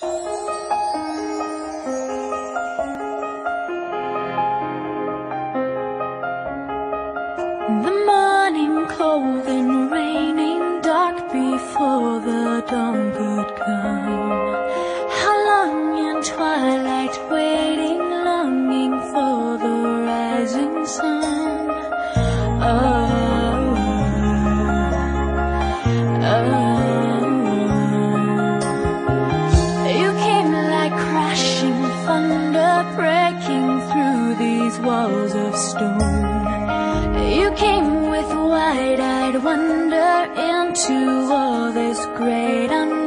The morning cold and raining, dark before the dawn could come. How long in twilight waiting, longing for the rising sun. You came like crashing thunder, breaking through these walls of stone. You came with wide-eyed wonder into all this great unknown.